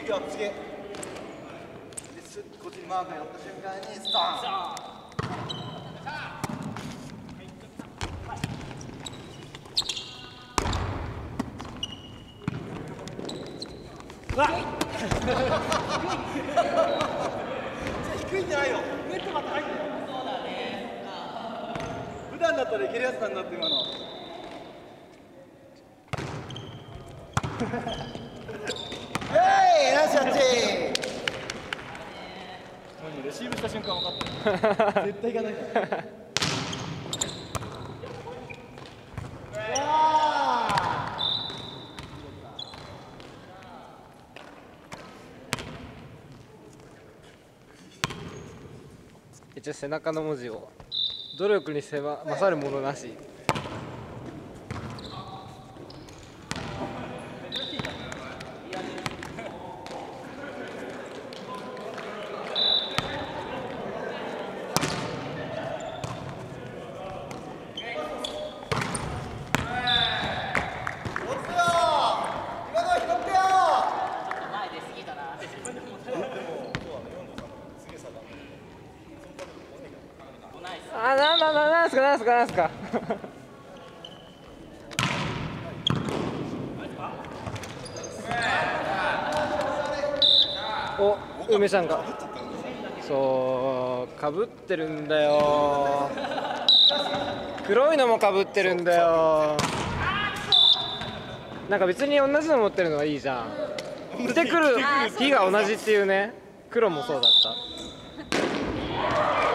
次は次。こっちにマークが寄った瞬間にストーン。うわっ低いんじゃないよ。ネットが高いんだよ。そうだね。普段だったらいけるやつなんだって今の。ナイスキャッチ。レシーブした瞬間分かった。絶対行かないから。 一応背中の文字を努力に勝るものなし。なんすかお、梅ちゃんがそうかぶってるんだよ。黒いのもかぶってるんだよ。なんか別に同じの持ってるのはいいじゃん。出てくる日が同じっていうね。黒もそうだった。